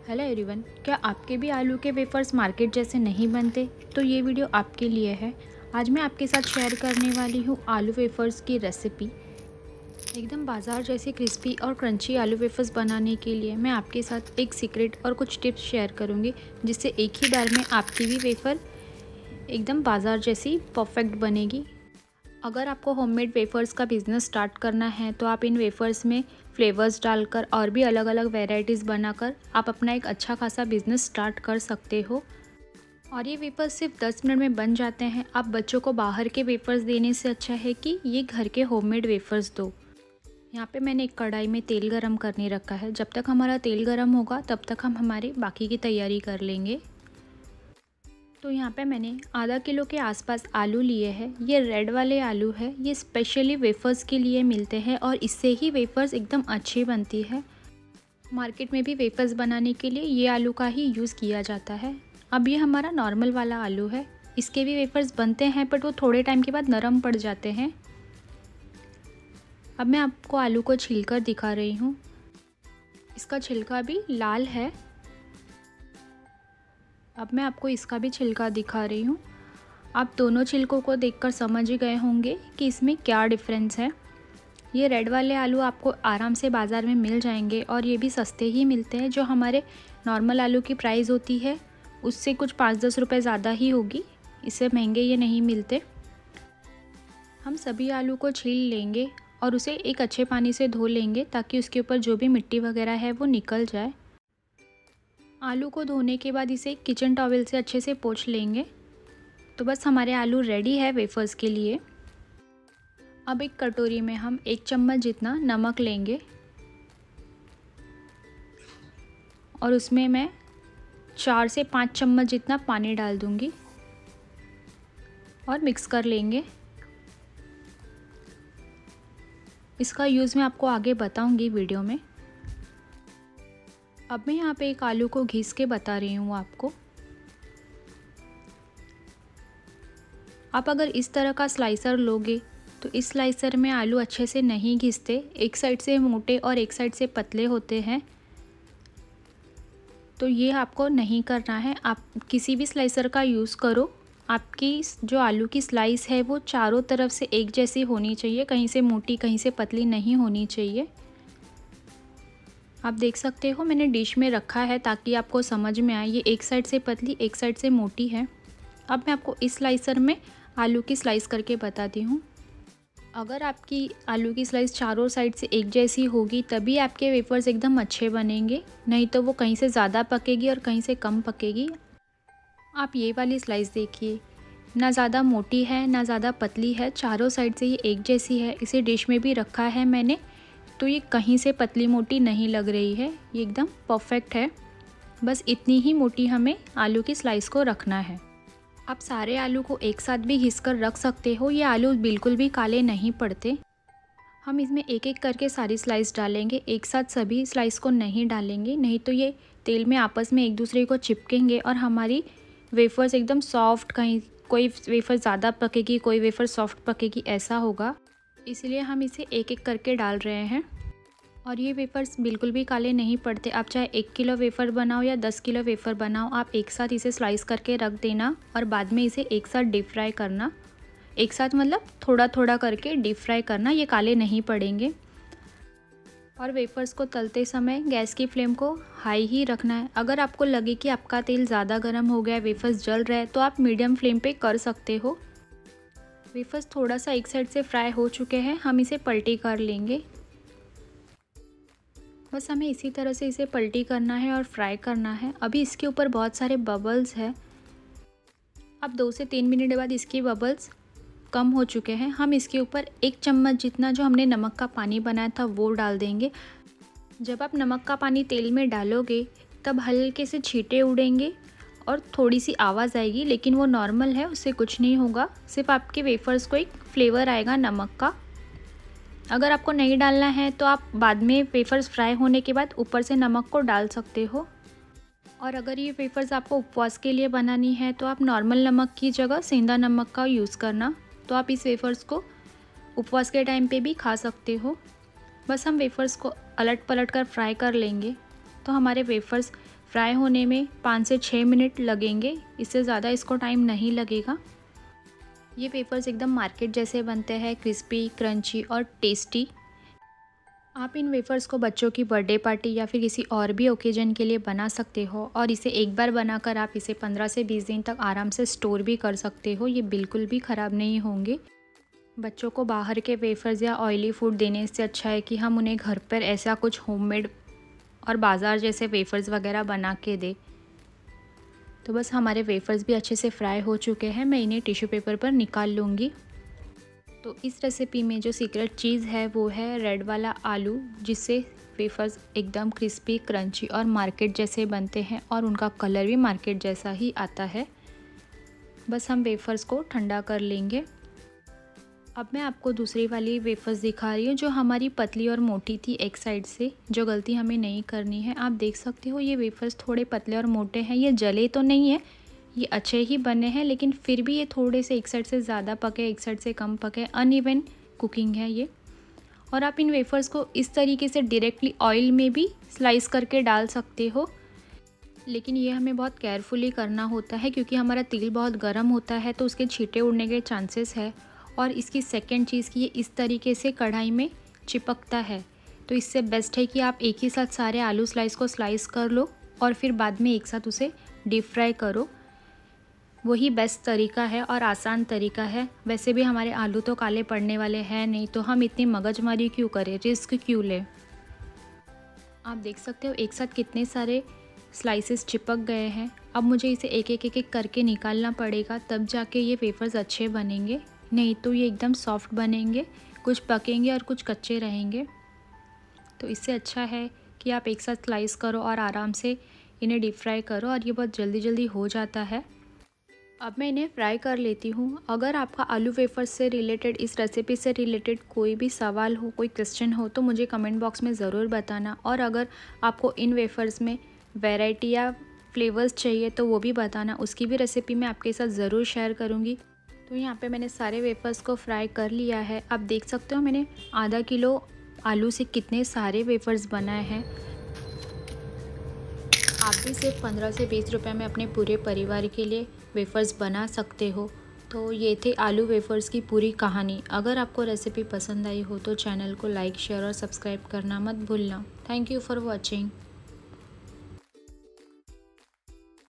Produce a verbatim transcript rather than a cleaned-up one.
Hello everyone, क्या आपके भी आलू के वेफर्स मार्केट जैसे नहीं बनते? तो ये वीडियो आपके लिए है। आज मैं आपके साथ शेयर करने वाली हूँ आलू वेफर्स की रेसिपी। एकदम बाज़ार जैसे क्रिस्पी और क्रंची आलू वेफर्स बनाने के लिए मैं आपके साथ एक सीक्रेट और कुछ टिप्स शेयर करूँगी, जिससे एक ही बार में आपकी भी वेफर एकदम बाज़ार जैसी परफेक्ट बनेगी। अगर आपको होममेड वेफर्स का बिज़नेस स्टार्ट करना है तो आप इन वेफर्स में फ्लेवर्स डालकर और भी अलग अलग वैरायटीज़ बनाकर आप अपना एक अच्छा खासा बिज़नेस स्टार्ट कर सकते हो। और ये वेफर्स सिर्फ दस मिनट में बन जाते हैं। आप बच्चों को बाहर के वेफर्स देने से अच्छा है कि ये घर के होममेड वेफर्स दो। यहाँ पे मैंने एक कढ़ाई में तेल गरम करने रखा है। जब तक हमारा तेल गरम होगा तब तक हम हमारे बाकी की तैयारी कर लेंगे। तो यहाँ पे मैंने आधा किलो के आसपास आलू लिए हैं। ये रेड वाले आलू है, ये स्पेशली वेफर्स के लिए मिलते हैं और इससे ही वेफर्स एकदम अच्छी बनती है। मार्केट में भी वेफर्स बनाने के लिए ये आलू का ही यूज़ किया जाता है। अब ये हमारा नॉर्मल वाला आलू है, इसके भी वेफर्स बनते हैं बट वो थोड़े टाइम के बाद नरम पड़ जाते हैं। अब मैं आपको आलू को छीलकर दिखा रही हूँ। इसका छिलका भी लाल है। अब मैं आपको इसका भी छिलका दिखा रही हूँ। आप दोनों छिलकों को देखकर समझ ही गए होंगे कि इसमें क्या डिफरेंस है। ये रेड वाले आलू आपको आराम से बाज़ार में मिल जाएंगे और ये भी सस्ते ही मिलते हैं। जो हमारे नॉर्मल आलू की प्राइस होती है उससे कुछ पाँच दस रुपये ज़्यादा ही होगी, इससे महंगे ये नहीं मिलते। हम सभी आलू को छील लेंगे और उसे एक अच्छे पानी से धो लेंगे ताकि उसके ऊपर जो भी मिट्टी वगैरह है वो निकल जाए। आलू को धोने के बाद इसे किचन टॉवल से अच्छे से पोंछ लेंगे। तो बस हमारे आलू रेडी है वेफर्स के लिए। अब एक कटोरी में हम एक चम्मच जितना नमक लेंगे और उसमें मैं चार से पाँच चम्मच जितना पानी डाल दूंगी और मिक्स कर लेंगे। इसका यूज़ मैं आपको आगे बताऊंगी वीडियो में। अब मैं यहाँ पे एक आलू को घिस के बता रही हूँ आपको। आप अगर इस तरह का स्लाइसर लोगे तो इस स्लाइसर में आलू अच्छे से नहीं घिसते, एक साइड से मोटे और एक साइड से पतले होते हैं। तो ये आपको नहीं करना है। आप किसी भी स्लाइसर का यूज़ करो। आपकी जो आलू की स्लाइस है वो चारों तरफ से एक जैसी होनी चाहिए, कहीं से मोटी कहीं से पतली नहीं होनी चाहिए। आप देख सकते हो मैंने डिश में रखा है ताकि आपको समझ में आए। ये एक साइड से पतली एक साइड से मोटी है। अब मैं आपको इस स्लाइसर में आलू की स्लाइस करके बताती हूँ। अगर आपकी आलू की स्लाइस चारों साइड से एक जैसी होगी तभी आपके वेफर्स एकदम अच्छे बनेंगे, नहीं तो वो कहीं से ज़्यादा पकेगी और कहीं से कम पकेगी। आप ये वाली स्लाइस देखिए, ना ज़्यादा मोटी है ना ज़्यादा पतली है, चारों साइड से ये एक जैसी है। इसे डिश में भी रखा है मैंने, तो ये कहीं से पतली मोटी नहीं लग रही है, ये एकदम परफेक्ट है। बस इतनी ही मोटी हमें आलू की स्लाइस को रखना है। आप सारे आलू को एक साथ भी घिस कर रख सकते हो, ये आलू बिल्कुल भी काले नहीं पड़ते। हम इसमें एक एक करके सारी स्लाइस डालेंगे, एक साथ सभी स्लाइस को नहीं डालेंगे, नहीं तो ये तेल में आपस में एक दूसरे को चिपकेंगे और हमारी वेफर्स एकदम सॉफ्ट, कहीं कोई वेफर ज़्यादा पकेगी कोई वेफर सॉफ्ट पकेगी, ऐसा होगा। इसलिए हम इसे एक एक करके डाल रहे हैं। और ये वेफर्स बिल्कुल भी काले नहीं पड़ते। आप चाहे एक किलो वेफ़र बनाओ या दस किलो वेफ़र बनाओ, आप एक साथ इसे स्लाइस करके रख देना और बाद में इसे एक साथ डीप फ्राई करना। एक साथ मतलब थोड़ा थोड़ा करके डीप फ्राई करना, ये काले नहीं पड़ेंगे। और वेफर्स को तलते समय गैस की फ्लेम को हाई ही रखना है। अगर आपको लगे कि आपका तेल ज़्यादा गर्म हो गया, वेफर्स जल रहा है, तो आप मीडियम फ्लेम पे कर सकते हो। वेफर्स थोड़ा सा एक साइड से फ्राई हो चुके हैं, हम इसे पलटी कर लेंगे। बस हमें इसी तरह से इसे पलटी करना है और फ्राई करना है। अभी इसके ऊपर बहुत सारे बबल्स हैं। अब दो से तीन मिनट बाद इसके बबल्स कम हो चुके हैं। हम इसके ऊपर एक चम्मच जितना जो हमने नमक का पानी बनाया था वो डाल देंगे। जब आप नमक का पानी तेल में डालोगे तब हल्के से छींटे उड़ेंगे और थोड़ी सी आवाज़ आएगी, लेकिन वो नॉर्मल है, उससे कुछ नहीं होगा। सिर्फ आपके वेफर्स को एक फ्लेवर आएगा नमक का। अगर आपको नहीं डालना है तो आप बाद में वेफर्स फ्राई होने के बाद ऊपर से नमक को डाल सकते हो। और अगर ये वेफर्स आपको उपवास के लिए बनानी है तो आप नॉर्मल नमक की जगह सेंधा नमक का यूज़ करना। तो आप इस वेफर्स को उपवास के टाइम पे भी खा सकते हो। बस हम वेफर्स को अलट पलट कर फ्राई कर लेंगे। तो हमारे वेफर्स फ्राई होने में पाँच से छः मिनट लगेंगे, इससे ज़्यादा इसको टाइम नहीं लगेगा। ये वेफर्स एकदम मार्केट जैसे बनते हैं, क्रिस्पी, क्रंची और टेस्टी। आप इन वेफर्स को बच्चों की बर्थडे पार्टी या फिर किसी और भी ओकेजन के लिए बना सकते हो और इसे एक बार बनाकर आप इसे पंद्रह से बीस दिन तक आराम से स्टोर भी कर सकते हो। ये बिल्कुल भी ख़राब नहीं होंगे। बच्चों को बाहर के वेफर्स या ऑयली फूड देने से अच्छा है कि हम उन्हें घर पर ऐसा कुछ होममेड और बाज़ार जैसे वेफर्स वगैरह बना के दे। तो बस हमारे वेफर्स भी अच्छे से फ्राई हो चुके हैं, मैं इन्हें टिश्यू पेपर पर निकाल लूँगी। तो इस रेसिपी में जो सीक्रेट चीज़ है वो है रेड वाला आलू, जिससे वेफर्स एकदम क्रिस्पी, क्रंची और मार्केट जैसे बनते हैं और उनका कलर भी मार्केट जैसा ही आता है। बस हम वेफर्स को ठंडा कर लेंगे। अब मैं आपको दूसरी वाली वेफर्स दिखा रही हूँ जो हमारी पतली और मोटी थी एक साइड से, जो गलती हमें नहीं करनी है। आप देख सकते हो ये वेफर्स थोड़े पतले और मोटे हैं। ये जले तो नहीं है, ये अच्छे ही बने हैं, लेकिन फिर भी ये थोड़े से एक साइड से ज़्यादा पके, एक साइड से कम पके, अनइवन कुकिंग है ये। और आप इन वेफर्स को इस तरीके से डायरेक्टली ऑयल में भी स्लाइस करके डाल सकते हो, लेकिन ये हमें बहुत केयरफुली करना होता है क्योंकि हमारा तेल बहुत गर्म होता है, तो उसके छींटे उड़ने के चांसेस है। और इसकी सेकेंड चीज़ कि ये इस तरीके से कढ़ाई में चिपकता है, तो इससे बेस्ट है कि आप एक ही साथ सारे आलू स्लाइस को स्लाइस कर लो और फिर बाद में एक साथ उसे डीप फ्राई करो। वही बेस्ट तरीका है और आसान तरीका है। वैसे भी हमारे आलू तो काले पड़ने वाले हैं नहीं, तो हम इतनी मगजमारी क्यों करें, रिस्क क्यों लें। आप देख सकते हो एक साथ कितने सारे स्लाइसेस चिपक गए हैं। अब मुझे इसे एक एक एक एक करके निकालना पड़ेगा, तब जाके ये वेफर्स अच्छे बनेंगे, नहीं तो ये एकदम सॉफ्ट बनेंगे, कुछ पकेंगे और कुछ कच्चे रहेंगे। तो इससे अच्छा है कि आप एक साथ स्लाइस करो और आराम से इन्हें डीप फ्राई करो, और ये बहुत जल्दी जल्दी हो जाता है। अब मैं इन्हें फ्राई कर लेती हूँ। अगर आपका आलू वेफर्स से रिलेटेड, इस रेसिपी से रिलेटेड कोई भी सवाल हो, कोई क्वेश्चन हो, तो मुझे कमेंट बॉक्स में ज़रूर बताना। और अगर आपको इन वेफर्स में वैरायटी या फ्लेवर्स चाहिए तो वो भी बताना, उसकी भी रेसिपी मैं आपके साथ ज़रूर शेयर करूँगी। तो यहाँ पे मैंने सारे वेफर्स को फ्राई कर लिया है। आप देख सकते हो मैंने आधा किलो आलू से कितने सारे वेफर्स बनाए हैं। आप भी सिर्फ पंद्रह से बीस रुपए में अपने पूरे परिवार के लिए वेफर्स बना सकते हो। तो ये थे आलू वेफर्स की पूरी कहानी। अगर आपको रेसिपी पसंद आई हो तो चैनल को लाइक, शेयर और सब्सक्राइब करना मत भूलना। Thank you for watching.